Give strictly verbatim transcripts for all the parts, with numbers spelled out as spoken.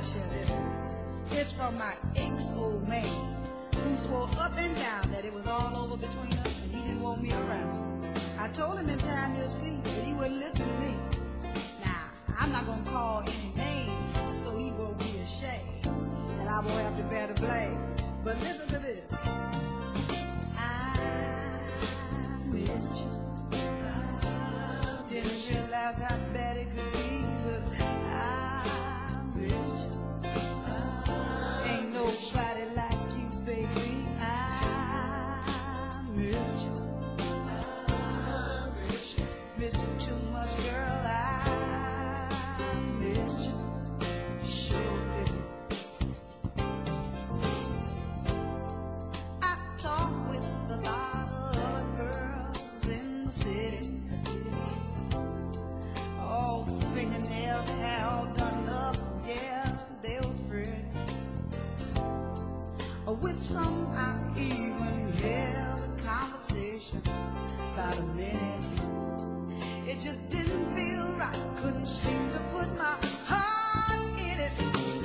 gotta share this one. It's from my ex-old man, who swore up and down that it was all over between us and he didn't want me around. I told him in time you'll see, but he wouldn't listen to me. Now, I'm not gonna call any names, so he won't be ashamed, and I won't have to bear the blame. But listen to this. I missed you. Didn't realize how bad it could be, but I missed you. Ain't nobody like you, baby. I missed you. Missed you too much, girl. I missed you. Sure did. I talked with a lot of other girls in the city. All fingernails, hair all done up, yeah, they were pretty. With some I even held a conversation about a minute. It just didn't feel right, couldn't seem to put my heart in it.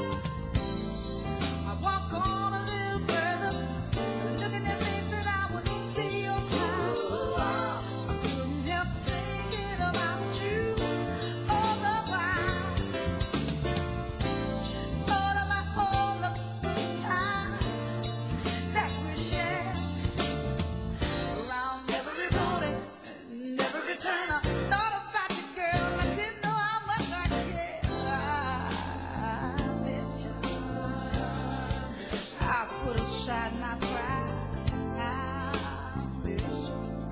I walk on a little further, look in their face and I would see your smile. Oh, I couldn't help thinking about you all the while. Thought about all the good times that we shared around every morning, every turn. I thought about you, girl. I didn't know how much I cared. I missed you. I put aside my pride. I missed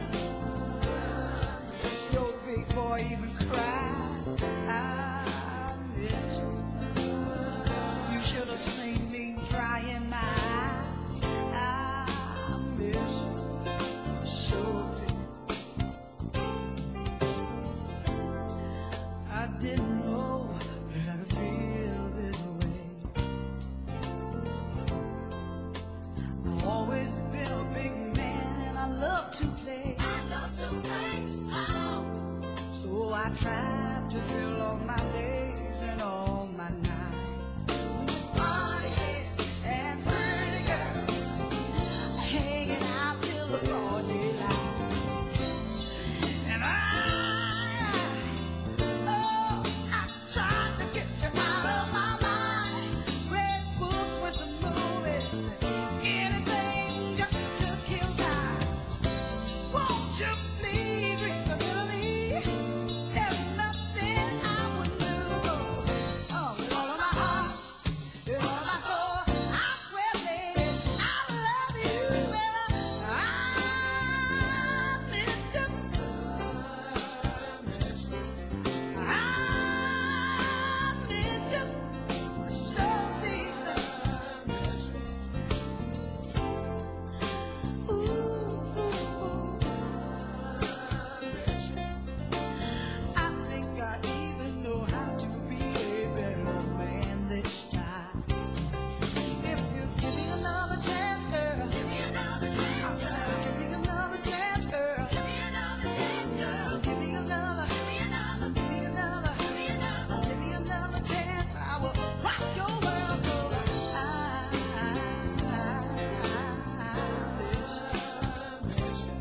you. Your big boy even cried. I missed you. You should have seen me drying my eyes. I miss you. Sure did. I didn't know that I'd feel this way. I've always been a big man and I love to play. I love to play. Oh. So I tried to fill all my days and all my nights with party and pretty girls, hanging out till the broad daylight. And I, oh, I tried to get you out of my mind. Read books with some movies, anything just to kill time. Won't you please remember me? There's nothing I wouldn't do. Oh, with all of my heart, with all of my soul, I swear, lady, I love you. And I missed you. I missed you. So deeply. Ooh, ooh, ooh. I think I even know how to be a better man this time. If you give me another chance, girl, give me another chance. I said, give me another chance, girl. Give me another chance, girl. Give me another, give me another, give me another, give me another, give me another chance. I will rock your world, girl. I, I, I, I miss you.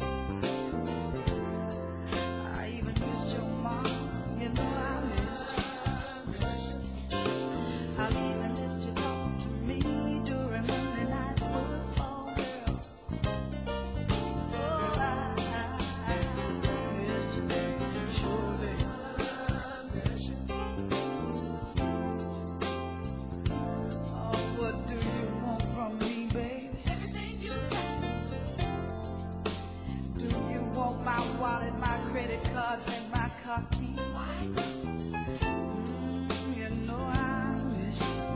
I even missed your mom. You know I missed you. I'll even let you talk to me during Monday night football, girl. Oh, I, I, I missed you. Surely. Oh, what do you want from me, baby? Everything you got. Do you want my wallet, my credit cards, and my car keys? Mm, you know I miss you.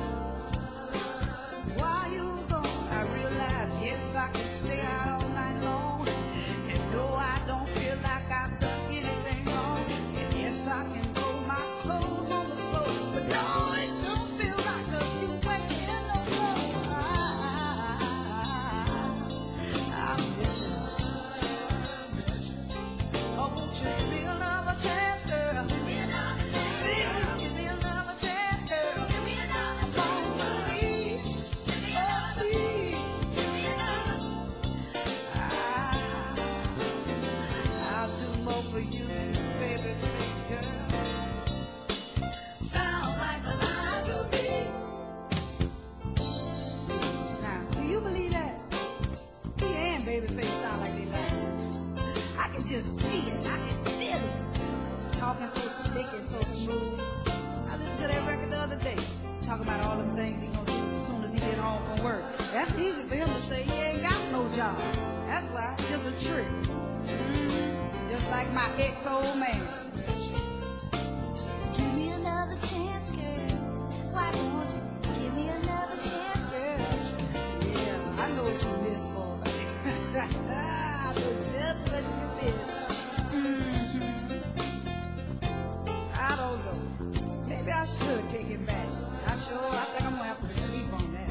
While you gone, I realize, yes, I can stay out all night long. And no, I don't feel like I've done anything wrong. And yes, I can throw my clothes on the floor. But no, it don't feel right, 'cause you ain't in no floor. I, I miss you. Oh, won't you give me another chance, girl? face sound like they lying. I can just see it. I can feel it. Talking so slick and so smooth. I listened to that record the other day, talking about all them things he gonna do as soon as he get home from work. That's easy for him to say. He ain't got no job. That's why. Just a trick. Mm-hmm. Just like my ex-old man. Give me another chance, girl. Why won't you give me another chance, girl? Yeah, I know what you miss, boy. I know just what you miss. Mm-hmm. I don't know. Maybe I should take him back. I sure, I think I'm gonna have to sleep on that.